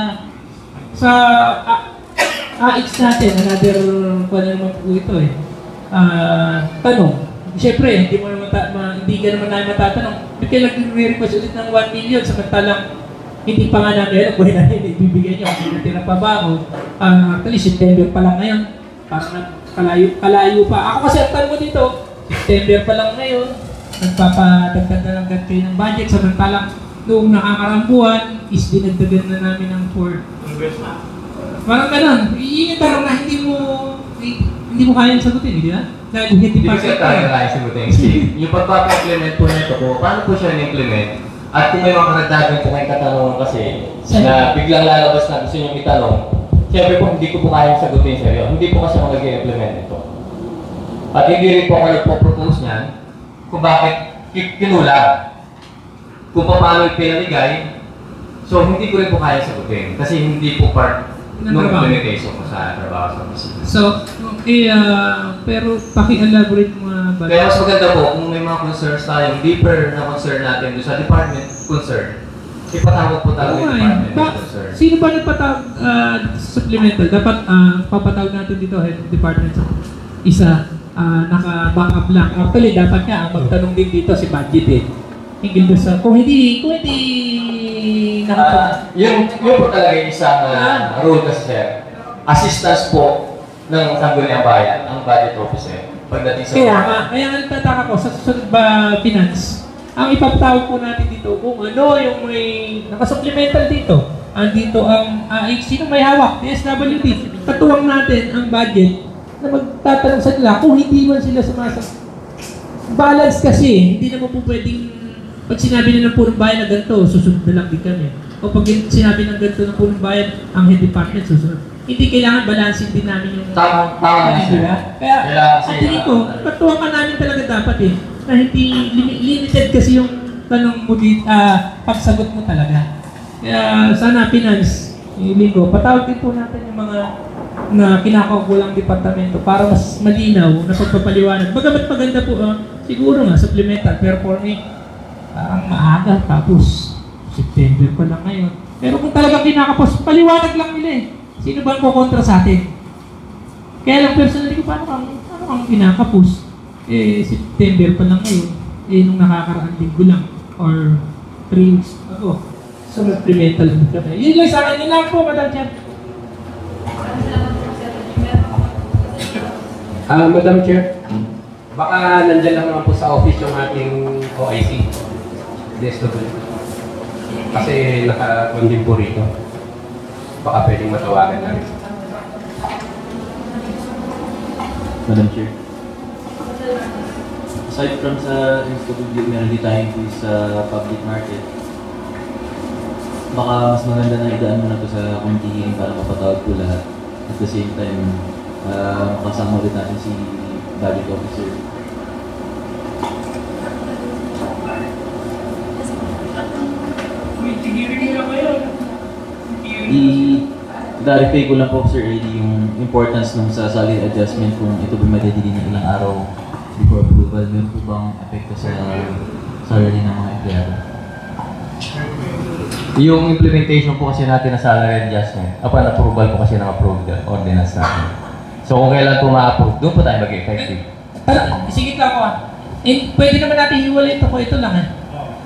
sa A X natin, another, kung ano naman po ito eh, uh, tanong. Siyempre, hindi mo naman ta- ma- hindi ka naman namin matatanong. Ba't kayo nag-request ulit ng one million samantalang hindi pa nga namin alam kung natin ibibigay nyo. Hindi natira pa ba ako? Uh, actually, September pa lang ngayon. Parang kalayo, kalayo pa. Ako kasi ang tanong mo dito, September pa lang ngayon. Nagpapadagdag na lang ganito ng budget. Samantalang noong nakakarang buwan is dinagdagan na namin ng four. Parang ganun. Iyon yung tanong na hindi mo hindi mo kayang sagutin, hindi ba? Dahil hindi Hindi pa kasi tayo kaya sagutin. Yung pagpapa-implement po nito po, paano po siya na-implement? At kung may mga karagdagan po kayong katanungan kasi na biglang lalabas na gusto nyo itanong, siyempre po hindi ko po kayang sagutin sa'yo. Hindi po kasi ako nag-implement nito. At hindi rin po ako nagpo-propose niyan kung bakit kinulang. Kung paano ipinaligay, so hindi ko rin po kayang sagutin. Kasi hindi po part ng implementation ko sa trabaho sa opisina. So, okay, uh, pero paki-elaborate mo nga ba? Kaya mas maganda po kung may mga concerns tayong deeper na concern natin doon sa department concern. Ipatawag po talaga Oo yung nga eh. department Ba- dito, sir. Sino ba nagpatawag uh, supplemental? Dapat uh, papatawag natin dito head of department. Isa, uh, naka-back up lang. Actually, dapat nga, ang magtanong din dito si budget eh. Hinggil doon sa, kung hindi, kung hindi nakapag... Ah, yung, yung po talaga yung isang uh, rule kasi, sir. Assistance po ng Sangguniang Bayan, ang budget officer. Pagdating sa Kaya nga, kaya nga nagtataka ko sa susunod ba finance, ang ipapatawag po natin dito kung ano yung may nakasupplemental dito. Andito ang A H, sino may hawak? D S W D. Patuwang natin ang budget na magtatanong sa nila kung hindi man sila sumasag. Balance kasi, hindi naman po pwedeng pag sinabi na ng punong bayan na ganito, susunod na lang din kami. O pag sinabi ng ganito ng punong bayan, ang head department susunod. Hindi kailangan balansin din namin yung... Tama, tama, sir. Kaya, Kaya kasi, at tingin ko, patuwang ka namin talaga dapat eh, na hindi lim- limited kasi yung tanong mo dito, ah, pagsagot mo talaga. Kaya sana finance, hiling ko, patawag din po natin yung mga na kinakakulang departamento para mas malinaw na pagpapaliwanag. Bagamat maganda po, ah, siguro nga, supplemental, pero for me, ang maaga, tapos September pa lang ngayon. Pero kung talagang kinakapos, paliwanag lang nila eh. Sino ba ang kukontra sa atin? Kaya lang personally ko, paano kang, paano kang kinakapos? Eh, September pa lang ngayon. Eh, nung nakakaraang linggo lang. Or three weeks ago. So, supplemental na kami. Yun lang sa akin. Yun lang po, Madam Chair. Ah, Madam Chair, baka nandyan lang naman po sa office yung ating O I C. D S W. Kasi naka-condemn po rito. Baka pwedeng matawagan lang. Madam Chair. Aside from sa S W D, meron din tayong fees sa public market. Baka mas maganda na idaan mo na ito sa committee hearing para mapatawag ko lahat. At the same time, uh, makasama ulit natin si budget officer. I-clarify ko lang po, Sir Eddie, yung importance ng sa salary adjustment kung ito ba madidili ng ilang araw before approval. Meron po bang epekto sa salary ng mga empleyado? Yung implementation po kasi natin na salary adjustment, upon approval po kasi ng approved ordinance natin. So kung kailan po ma-approve, doon po tayo mag-effective. Pero, isigit lang ako ah. Eh, pwede naman natin hiwalay ito ko. Ito lang eh.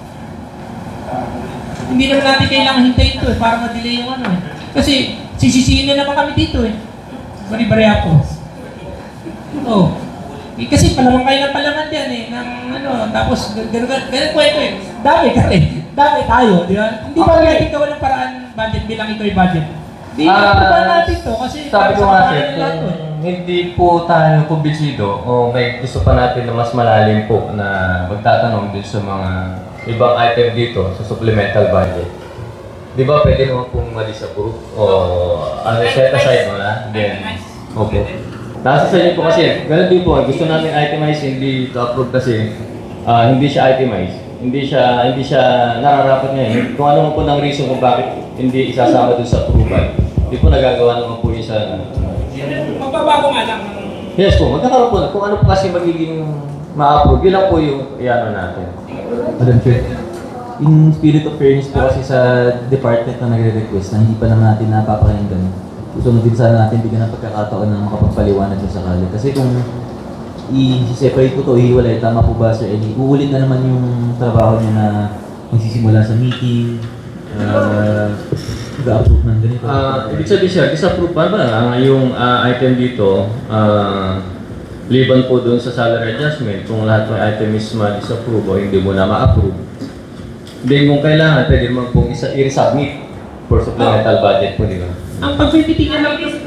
Hindi naman natin kailangan hintayin ito eh, para ma-delay yung ano eh. Kasi, sisisihin na naman kami dito eh. Bari-bari ako. Oo. Eh, kasi palamang kayo ng palaman yan eh, ng ano, tapos gano'n kwento eh. Dami ka rin. Dami tayo, di ba? Hindi pa rin natin gawa ng paraan budget bilang ito ay budget. Hindi Ah, uh, natin to kasi Sabi ko nga sir, nila to eh. kung hindi po tayo kumbinsido o may gusto pa natin na mas malalim po na magtatanong din sa mga ibang item dito sa supplemental budget. Di ba pwede naman pong ma-disapprove o ano, set aside mo na? Then, okay. Nasa sa inyo po kasi, ganun din po, gusto namin itemize, hindi to approve kasi ah, hindi siya itemize. Hindi siya hindi siya nararapat ngayon. Kung ano man po ng reason kung bakit hindi isasama dun sa approval. Hindi po nagagawa naman po yun sa... Magbabago nga lang. Yes po, magkakaroon po na. Kung ano po kasi magiging ma-approve, yun lang po yung iano natin. Madam Chair, in spirit of fairness po kasi sa department na nagre-request na hindi pa naman natin napapakinggan, gusto din sana natin bigyan ng pagkakataon na makapagpaliwanag sa sakali. Kasi kung i-separate ko to, ihiwalay, tama po ba Sir Eddie? Uulit na naman yung trabaho niya na magsisimula sa meeting, uh, ga-approve ng ganito. Uh, ibig sabihin siya, disapprove pa ba? Uh, yung uh, item dito, uh, liban po dun sa salary adjustment, kung lahat ng item is ma-disapprove o hindi mo na ma-approve. Then kung kailangan, pwede mo pong isa- i-resubmit for supplemental budget po, di ba? Ang pagpipitingan lang yung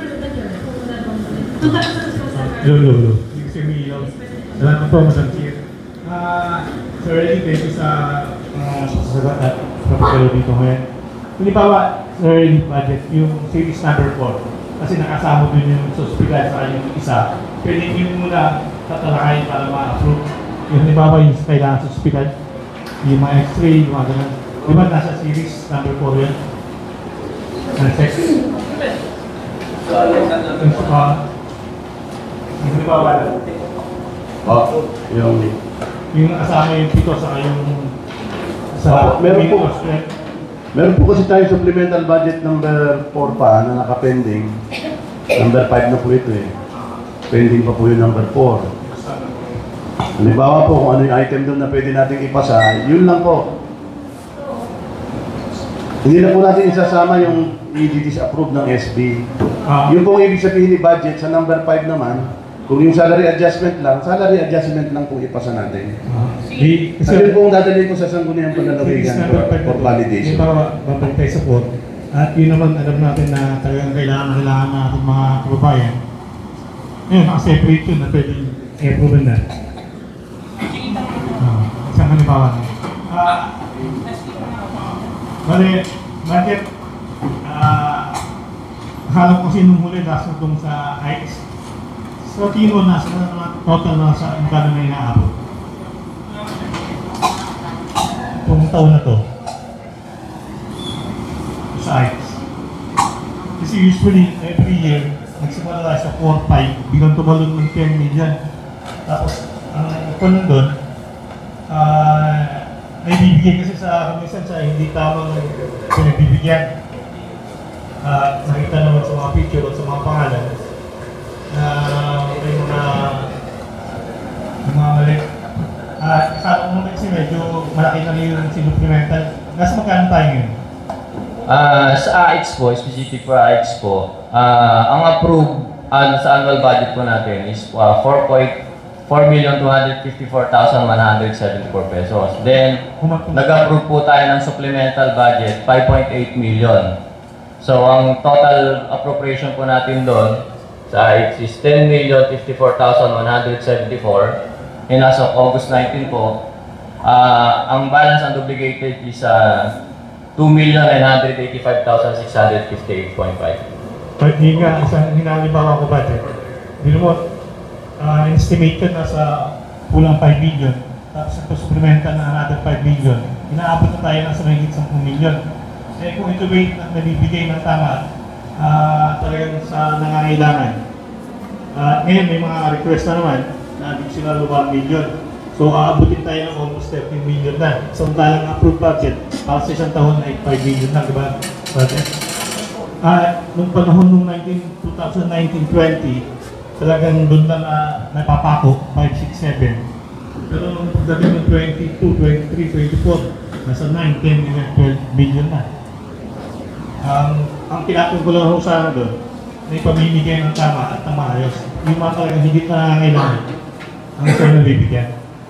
Lolo, lolo. Salamat po, Madam Chair. Ah, Sir Eddie, thank you sa uh, sasagot at kapagalo dito ngayon. Halimbawa, Sir Eddie, budget, yung series number four, kasi nakasama dun yung suspigal sa yung isa, pwede yung muna tatalakayin para ma-approve. Yung halimbawa yung kailangan suspigal, yung mga x-ray, yung mga ganun. Di ba nasa series number four yun? Nasa Yung uh, yung halimbawa lang. Oh, yung... Yung asama yung pito sa yung sa Ah, meron po. Mintos, eh. Meron po kasi tayo supplemental budget number four pa na nakapending. Number five na po ito eh. Pending pa po yung number four. Halimbawa po kung ano yung item doon na pwede natin ipasa, yun lang po. Hindi na po natin isasama yung i-disapprove ng S B. Ah. Yung pong ibig sabihin ni budget sa number five naman, kung yung salary adjustment lang, salary adjustment lang po ipasa natin. Di, Kasi yun pong dadalhin ko sa sangguniang panlalawigan for, for validation. Yung mga babalik tayo sa court, at yun naman alam natin na talagang kailangan kailangan natin mga kababayan. Ngayon, naka-separate yun na pwedeng i-approve na. Uh, isang halimbawa na. Ah, bali, budget, ah, akala ko kasi nung huli nasa itong sa I X. So, tino nasa total na sa magkano na inaabot. Itong taon na to. Sa I X. Kasi usually, every year, nagsimula tayo sa four five, bilang tumalon ng ten million. Tapos, ang uh, nun doon, uh, may bibigyan kasi sa kamisan sa hindi tamang pinagbibigyan. Uh, nakita naman sa mga picture at sa mga pangalan na may mga mga mali. At uh, sa mga kasi medyo malaki na yung sinupplemental. Nasa magkano tayo ngayon? Ah, sa A X po, specific for A X po, ah, ang approved ano, sa annual budget po natin is uh, four million two hundred fifty-four thousand one hundred seventy-four pesos. Then, nag-approve po tayo ng supplemental budget, five point eight million. So, ang total appropriation po natin doon sa A X is ten million fifty-four thousand one hundred seventy-four. And as of August nineteenth po, uh, ang balance unduplicated is uh, two million nine hundred eighty-five thousand six hundred fifty-eight point five. But yun nga, isang hinalibawa ko budget. Hindi mo, uh, estimate ka na sa kulang five million, tapos ito supplemental na another five million. Inaabot na tayo na sa mahigit ten million. Eh kung ito rate na nabibigay ng tama, uh, talagang sa nangangailangan. Uh, ngayon may mga request na naman na additional one million. So, aabutin tayo ng almost thirteen million na. So, talang approved budget, para sa isang taon ay five million na, di ba? Budget. Ah, nung panahon nung twenty nineteen twenty, talagang doon na na napapako, five, six, seven. Pero nung pagdating ng twenty-two, twenty-three, twenty-four, nasa nine, ten, twelve million na. Um, ang tinatong ko lang sa ano doon, may pamimigay ng tama at ng maayos. Yung mga talagang hindi na nangangailangan, ang ito na bibigyan.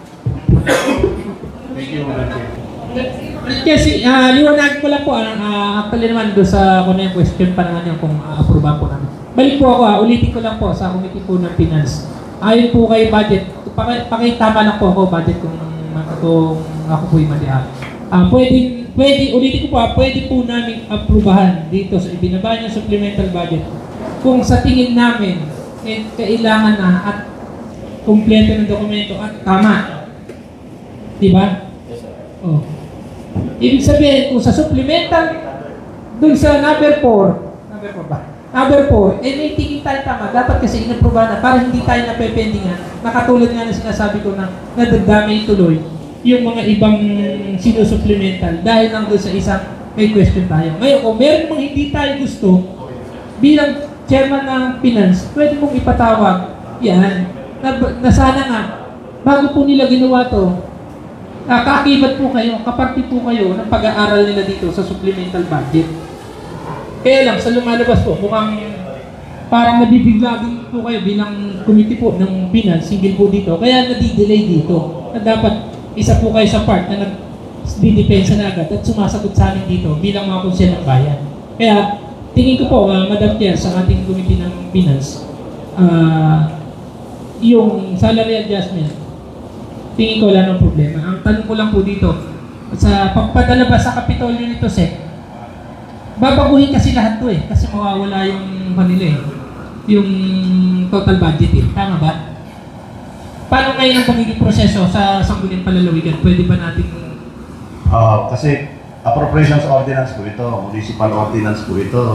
Thank you, Madam Chair. Kasi, uh, liwanag ko lang po, uh, actually naman doon sa kung yung question pa naman yung kung uh, approvean po namin. Balik po ako, uh, ulitin ko lang po sa committee po ng finance. Ayon po kay budget, pakitama lang po ako budget kung, kung ako po yung mali. Uh, pwede, pwede, ulitin ko po, uh, pwede po namin approvehan dito sa ibinaba niyo supplemental budget. Kung sa tingin namin, eh, kailangan na at kumpleto ng dokumento at tama. Diba? Oh. Ibig sabihin, kung sa supplemental, dun sa number four, number four ba? Number four, eh may tingin tayo tama. Dapat kasi inaprubahan na para hindi tayo napependingan. Nakatulad nga na sinasabi ko na nadagdamay tuloy yung mga ibang sinusupplemental dahil lang doon sa isang may question tayo. Ngayon, kung meron mong hindi tayo gusto, bilang chairman ng finance, pwede mong ipatawag yan na, na sana nga, bago po nila ginawa to, Uh, kakibat po kayo, kaparti po kayo ng pag-aaral nila dito sa supplemental budget. Kaya lang, sa lumalabas po, mukhang parang nabibigla din po kayo bilang committee po ng finance, single po dito. Kaya nadidelay dito. Na dapat isa po kayo sa part na nag-didepensa na agad at sumasagot sa amin dito bilang mga konsyel ng bayan. Kaya tingin ko po, uh, Madam Chair, sa ating committee ng finance, uh, yung salary adjustment, tingin ko wala ng problema. Ang tanong ko lang po dito, sa pagpadala ba sa Kapitolyo nito, Sec, babaguhin kasi lahat to eh, kasi mawawala yung kanila eh, yung total budget eh. Tama ba? Paano ngayon ang pagiging proseso sa sangguniang palalawigan? Pwede ba natin... Uh, kasi appropriations ordinance po ito, municipal ordinance po ito.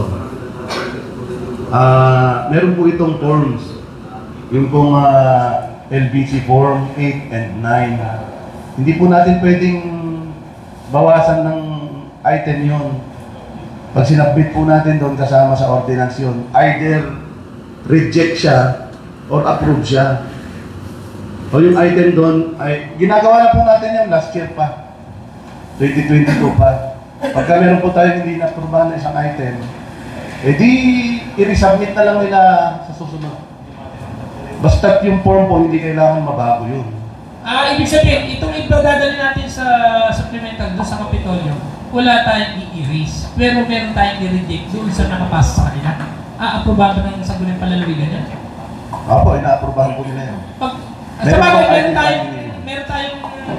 Uh, meron po itong forms, yung pong uh, L B C Form eight and nine. Hindi po natin pwedeng bawasan ng item yun. Pag sinabit po natin doon kasama sa ordinance yun, either reject siya or approve siya. O yung item doon, ay ginagawa na po natin yung last year pa. twenty twenty-two pa. Pagka meron po tayo hindi na-approvehan na isang item, eh di i-resubmit na lang nila sa susunod. Basta yung form po, hindi kailangan mabago yun. Ah, ibig sabihin, itong ipagdadali natin sa supplemental doon sa Kapitolyo, wala tayong i-erase. Pero meron tayong i-reject doon sa nakapasa sa kanila. Ah, aprobahan ba ng sagunin palalawigan niya? Opo, ina-approvehan po nila yun. Pag, sa bagay, meron tayong, meron tayong,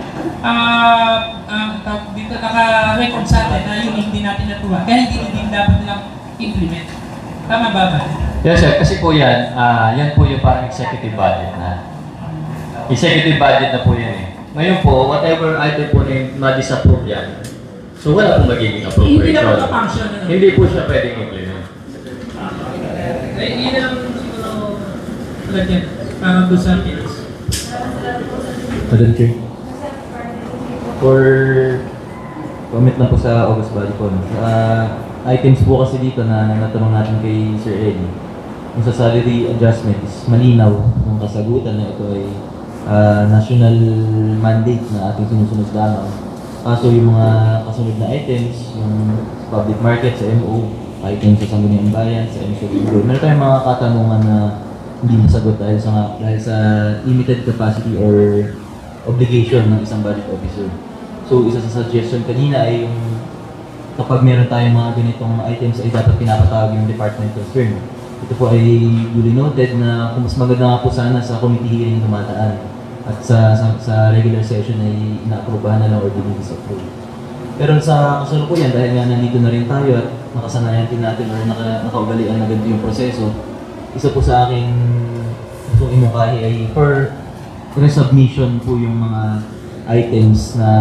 ah, ah, dito naka-record sa atin na yung hindi natin natuwa. Kaya hindi din dapat nilang implement. Tama ba ba? Yes sir, kasi po yan, ah, yan po yung parang executive budget na. Executive budget na po yan eh. Ngayon po, whatever item po na ma-disapprove yan, so wala pong magiging appropriation. Hindi na po function na. Hindi po siya pwedeng implement. Eh, yun na lang siguro lagyan. Parang doon sa Pinas. Madam Chair. For comment lang po sa August Body po. Uh, items po kasi dito na natanong natin kay Sir Eddie. Yung sa salary adjustment is malinaw ng kasagutan na ito ay uh, national mandate na ating sinusunod lamang. Kaso yung mga kasunod na items, yung public market sa M O, items sa Sangguniang Bayan, sa M S O B, meron tayong mga katanungan na hindi masagot dahil sa, dahil sa limited capacity or obligation ng isang budget officer. So isa sa suggestion kanina ay yung kapag meron tayong mga ganitong items ay dapat pinapatawag yung department concerned. Ito po ay duly noted na kung mas maganda nga po sana sa committee hearing dumataan at sa, sa, sa regular session ay ina-aprobahan na lang or dinidisapprove. Pero sa kasalukuyan, dahil nga nandito na rin tayo at nakasanayan din natin or naka, nakaugalian na ganito yung proseso, isa po sa aking gustong imukahi ay for resubmission po yung mga items na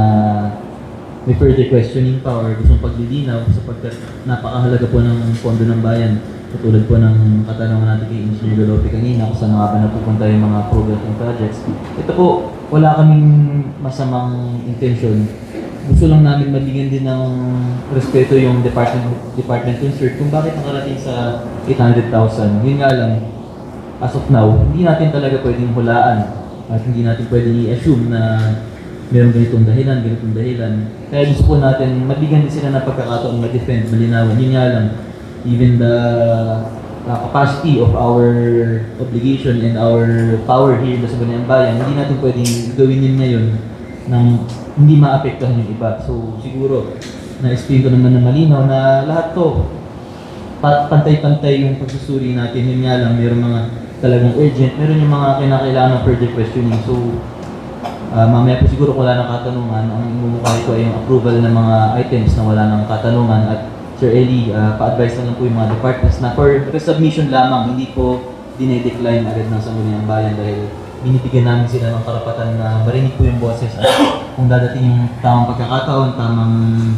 may further questioning pa or gustong paglilinaw sapagkat napakahalaga po ng pondo ng bayan. Katulad po ng katanungan natin kay Engineer Galope kanina kung saan nga ba napupunta yung mga progressing projects. Ito po, wala kaming masamang intention. Gusto lang namin mabigyan din ng respeto yung department department concerned kung bakit nakarating sa eight hundred thousand. Yun nga lang, as of now, hindi natin talaga pwedeng hulaan at hindi natin pwedeng i-assume na meron ganitong dahilan, ganitong dahilan. Kaya gusto po natin mabigyan din sila ng pagkakataon ma-defend, malinawan. Yun nga lang, even the uh, capacity of our obligation and our power here sa Sangguniang Bayan, hindi natin pwedeng gawin yun ngayon nang hindi maapektuhan yung iba. So siguro, na-explain ko naman na malinaw na lahat to pantay-pantay yung pagsusuri natin. Yun nga lang, mayroong mga talagang urgent, meron yung mga kinakailangan ng further questioning. So uh, mamaya po siguro kung wala ng katanungan, ang imumukhay ko ay yung approval ng mga items na wala ng katanungan. At Sir Eli, uh, pa-advise na lang po yung mga departments na for resubmission lamang, hindi po dinedecline agad ng Sangguniang Bayan dahil binibigyan namin sila ng karapatan na marinig po yung boses at kung dadating yung tamang pagkakataon, tamang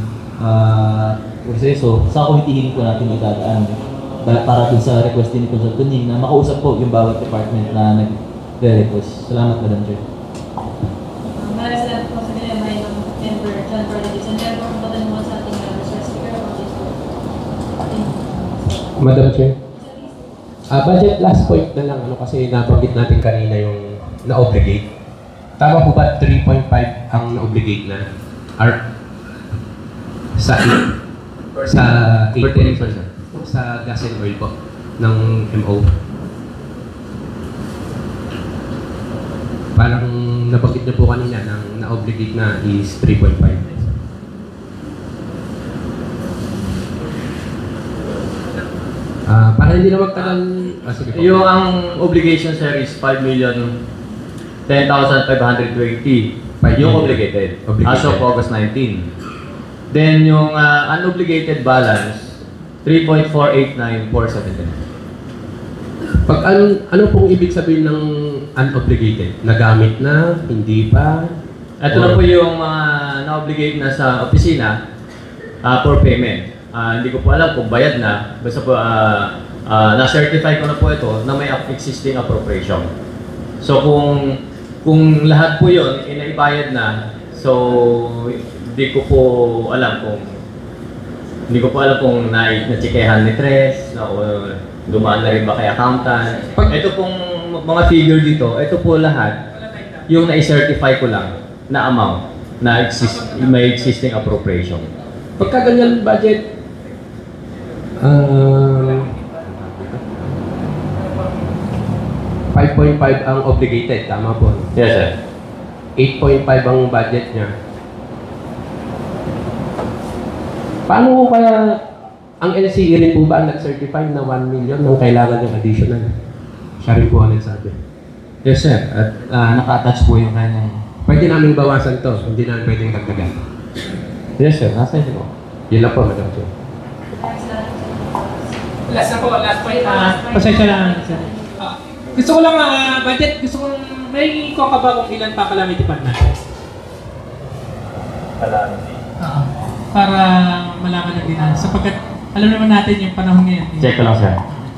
uh, proseso, sa committee hearing po natin idadaan para din sa request ni Consultant Ning na makausap po yung bawat department na nag-request. Salamat, Madam Chair. Maraming salamat po sa nila may member John Fernandez. And then po kung patanungan sa ating resource speaker, Madam Chair. Uh, budget last point na lang ano kasi nabanggit natin kanina yung na-obligate. Tama po ba three point five ang na-obligate na? Ar sa sa eight percent sa gas and oil po ng M O. Parang nabanggit niyo po kanina ng na-obligate na is three point five. Uh, para hindi na magtagal, ah, sige po. Yung ang obligation sir is five million ten thousand five hundred twenty. Yung obligated, Obligated. as of August nineteenth. Then yung uh, unobligated balance, three point four eight nine four seven. Pag ano, ano pong ibig sabihin ng unobligated? Nagamit na? Hindi pa? Ito na po yung mga uh, na-obligate na sa opisina uh, for payment. Uh, hindi ko po alam kung bayad na. Basta po, uh, uh, na-certify ko na po ito na may existing appropriation. So kung kung lahat po yun, inaibayad na, so hindi ko po alam kung Hindi ko pa alam kung na, na-checkehan ni Tres, na, o dumaan na rin ba kay accountant. Ito pong mga figure dito, ito po lahat, yung na-certify ko lang na amount na exist, may existing appropriation. Pagka ganyan budget, uh, five point five ang obligated, tama po? Yes, sir. eight point five ang budget niya. Paano ko kaya ang L C E rin po ba ang nag-certify na one million nang kailangan ng additional? Siya rin po ang nagsabi. Yes, sir. At uh, naka-attach po yung kanyang... Pwede namin bawasan to, hindi namin pwedeng dagdagan. Yes, sir. Nasa ito po. Yun lang po, Madam Chair. Last na po, last point. Uh, pasensya lang. Uh, gusto ko lang, uh, budget, gusto ko may ko ka ba kung ilan pa calamity fund natin? Calamity? Oo. Para malaman na din na. Sapagkat alam naman natin yung panahon ngayon. Check ko lang, sir.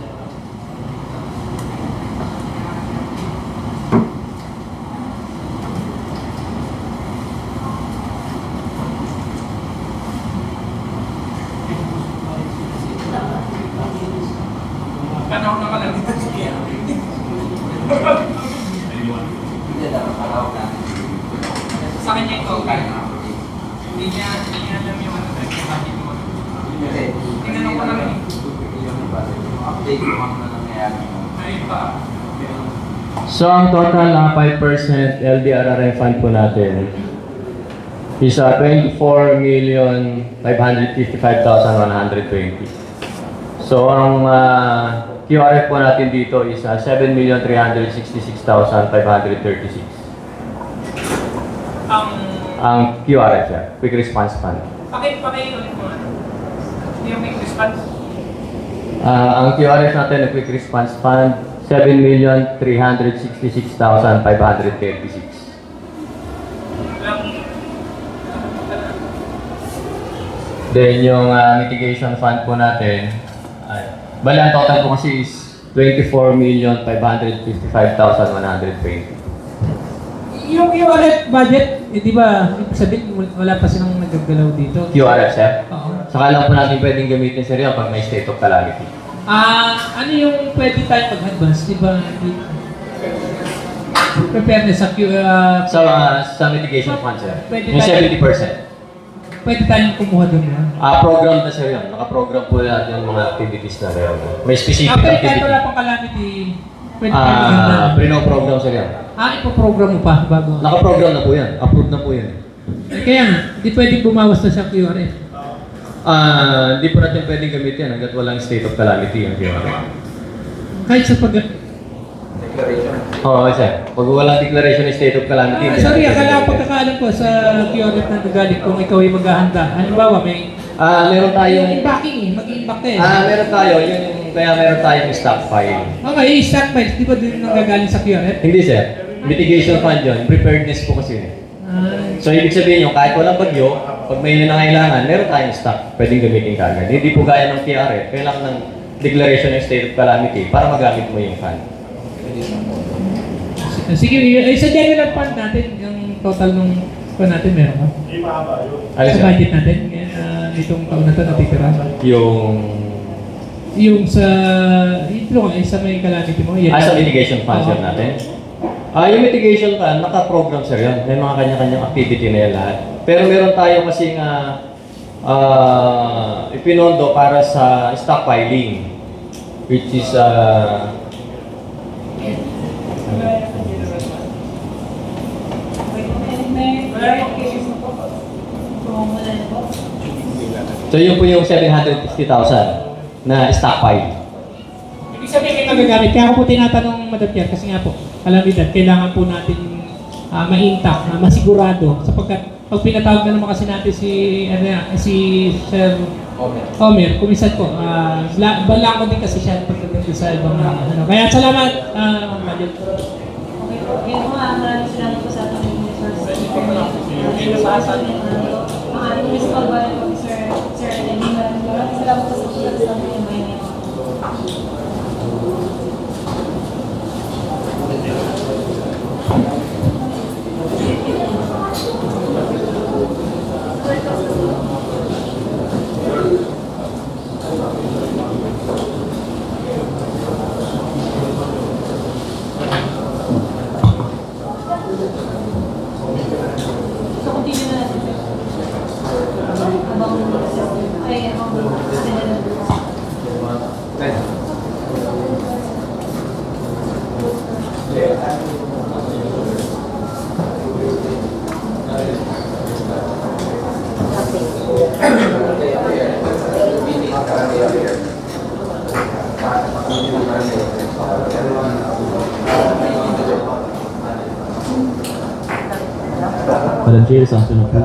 Panahon na pala dito siya. Sa kanya ito, hindi niya, hindi niya alam yung ano na bakit mo. Tinanong ko naman eh. Update ko ano na nangyayari. Ayun pa. So, ang total na five percent L D R R refund po natin is uh, twenty-four million five hundred fifty-five thousand one hundred twenty. So, ang uh, Q R F po natin dito is uh, seven million three hundred sixty-six thousand five hundred thirty-six. Ang... Ang Q R F siya, Quick Response Fund. Pakit, pakit ulit mo. Yung quick response. Uh, ang Q R F natin na Quick Response Fund, seven million three hundred sixty-six thousand five hundred thirty-six. Then yung uh, mitigation fund po natin, ay, bali ang total po kasi is twenty-four million five hundred fifty-five thousand one hundred twenty. Yung Q R F budget, eh, di ba, sabihin wala pa silang nagagalaw dito. Q R F, sir? Oo. Saka lang po natin pwedeng gamitin sir yun pag may state of calamity. Ah, ano yung pwede tayo pag-advance? Di ba, preparedness sa Q R F? So, uh, sa mitigation fund, sir, Pwede yung tayo- seventy percent. Pwede tayong kumuha doon yan. Ah, program na sir yun. Nakaprogram po natin yung mga activities na meron. May specific Ah, pwede kahit activity. wala pang calamity, pwede tayong Ah, maganda. pre-program sir yan. Ah, ipoprogram mo pa bago. Nakaprogram na po yan. Approved na po yan. Eh, kaya nga, di pwedeng bumawas na sa Q R F. Ah, hindi po natin pwedeng gamitin hanggat walang state of calamity yung Q R F. Kahit sa pag... Declaration. Oo, sir. Pag walang declaration ng state of calamity, Ah, hindi sorry, natin akala pwedeng ko pagkakaalam ko sa Q R F na nagalit kung ikaw ay maghahanda. Halimbawa, may... Ah, meron tayong... Yung impacting eh, mag-impact eh. Ah, meron tayo. Yun yung... Kaya meron tayong stockpile. Okay, yung stockpiles, di ba din nanggagaling sa Q R F? Hindi, sir. Mitigation fund yun. Preparedness po kasi yun. Ah, So, ibig sabihin nyo, kahit walang bagyo, pag may nangailangan, meron tayong stock. Pwedeng gamitin kagad. Hindi po gaya ng T R F. Kailangan ng declaration ng state of calamity para magamit mo yung fund. sige, eh, sa general fund natin, yung total nung fund natin, meron ka? Ano Sa siya? budget natin, uh, itong taon na ito natitira. Yung... Yung sa, ito nga, eh, sa may calamity mo. Yan. Ah, sa mitigation fund, sir, Oo. natin. Ah, yung mitigation fund, naka-program, sir, yun. May mga kanya-kanyang activity na yan lahat. Pero meron tayo kasing uh, uh, ipinondo para sa stockpiling, which is uh, so yun po yung seven hundred fifty thousand na stockpile. Ibig sabihin may nagagamit. Kaya ako po tinatanong, Madam Chair, kasi nga po, kalamidad, kailangan po natin uh, ma-intact, uh, masigurado, sapagkat pag pinatawag na naman kasi natin si, ano, yan, si Sir Omer. Omer, kumisan po, uh, bala ko din kasi siya pagdating sa ibang mga, ano. Kaya salamat, uh, Madam. Okay po. Yun po nga, maraming salamat po sa ating resource. Mga ating principal budget officer, Sir Lenny, maraming salamat po sa pagkakas sa ating bayan. may account ng agenda ng bukas. Madam Chair, sanction na po.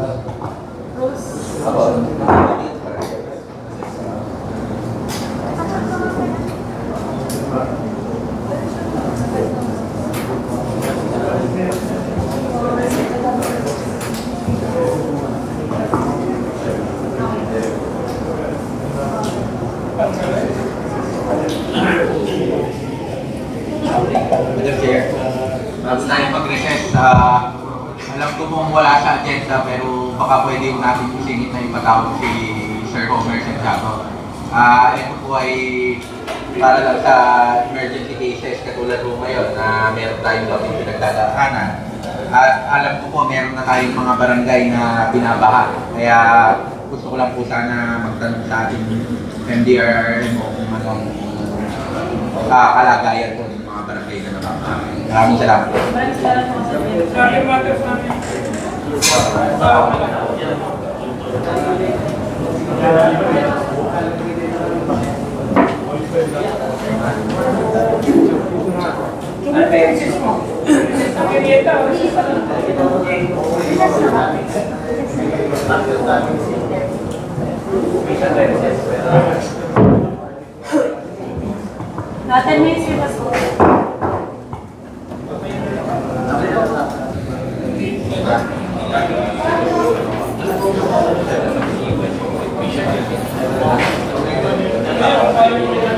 Madam Chair, bago tayo mag-recess, uh, alam ko pong wala sa agenda pero baka pwede yung natin isingit na ipatawag si Sir Homer Santiago. Ah, ito po ay para lang sa emergency cases katulad po ngayon na meron tayong gawing pinagdadaanan. At alam ko po meron na tayong mga barangay na binabaha. Kaya gusto ko lang po sana magtanong sa ating M D R R M o kung anong uh, kalagayan po ng mga barangay na nababaha. Maraming salamat. Maraming salamat po sa inyo. Sorry, matters namin. Ano ba yung sis mo? Ang kinieta, o sis mo? Natin may sirpas po. Ano